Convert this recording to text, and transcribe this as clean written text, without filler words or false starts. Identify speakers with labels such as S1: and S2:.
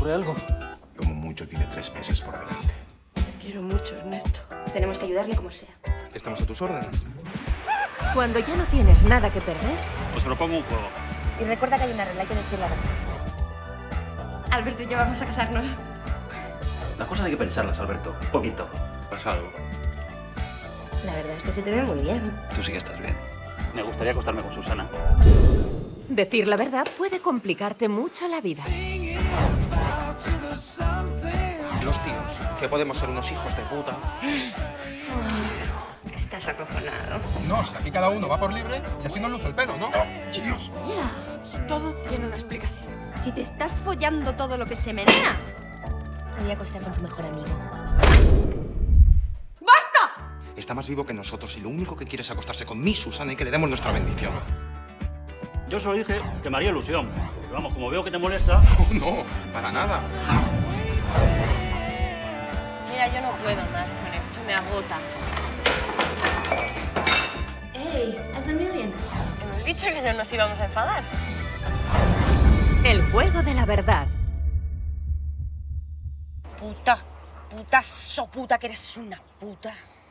S1: ocurre algo?
S2: Como mucho tiene 3 meses por delante.
S3: Te quiero mucho, Ernesto.
S4: Tenemos que ayudarle como sea.
S2: Estamos a tus órdenes.
S5: Cuando ya no tienes nada que perder,
S6: Os propongo un juego.
S4: Y recuerda que hay una regla, hay que decir la verdad. Alberto y yo vamos a casarnos.
S6: Las cosas hay que pensarlas, Alberto. Un poquito.
S2: Pasado.
S4: La verdad es que se te ve muy bien.
S6: Tú sí que estás bien. Me gustaría acostarme con Susana.
S5: decir la verdad puede complicarte mucho la vida.
S2: Los tíos, que podemos ser unos hijos de puta.
S4: Estás acojonado.
S7: No, si aquí cada uno va por libre y así no luce el pelo, ¿no?
S2: Dios.
S3: Todo tiene una explicación.
S4: Si te estás follando todo lo que se menea, te voy a acostar con tu mejor amigo.
S3: ¡Basta!
S2: Está más vivo que nosotros y lo único que quiere es acostarse con mi Susana y que le demos nuestra bendición.
S6: Yo solo dije que me haría ilusión. Pero vamos, como veo que te molesta...
S2: No, para nada.
S3: Mira, yo no puedo más con esto, me agota.
S4: ¡Ey! ¿Has dormido bien?
S3: Hemos dicho que no nos íbamos a enfadar.
S5: El juego de la verdad.
S3: Puta, puta, so puta que eres una puta.